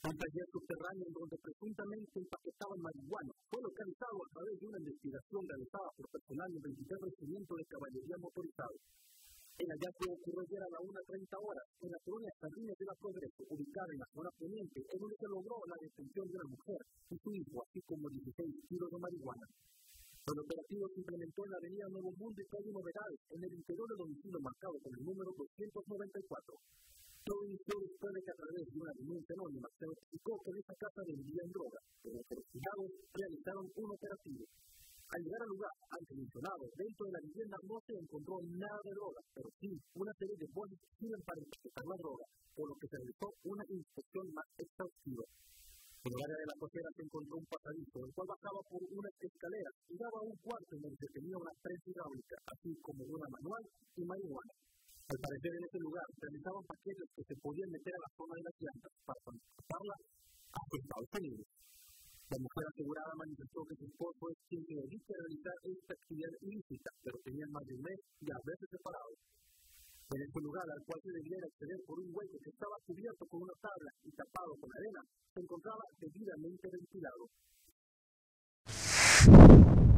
Un taller subterráneo en donde presuntamente empaquetaban marihuana fue localizado a través de una investigación realizada por personal del 23 Regimiento de Caballería Motorizado. El hallazgo ocurrió ayer a las 1:30 horas en la colonia Jardines de la Progreso, ubicada en la zona poniente, en donde se logró la detención de una mujer y su hijo, así como 16 kilos de marihuana. El operativo se implementó en la avenida Nuevo Mundo y calle Novedades, en el interior del domicilio marcado con el número 294. Todo inició después de que a través de una denuncia anónima se notificó que en esa casa vendían droga, pero los investigados realizaron un operativo. Al llegar al lugar antes mencionado, dentro de la vivienda no se encontró nada de droga, pero sí una serie de bolsas que sirven para empaquetar la droga, por lo que se realizó una inspección más exhaustiva. En el área de la cocina se encontró un pasadizo, el cual bajaba por una escalera y daba a un cuarto en donde se tenía una prensa hidráulica, así como una manual y marihuana. Al parecer en ese lugar se realizaban paquetes que se podían meter a la zona de las llantas para transportarla hacia Estados Unidos. La mujer asegurada manifestó que su esposo es quien se dedica a realizar esta actividad ilícita, pero tenían más de un mes y a veces separados. En ese lugar al cual se debiera acceder por un hueco que estaba cubierto con una tabla y tapado con arena, se encontraba debidamente ventilado.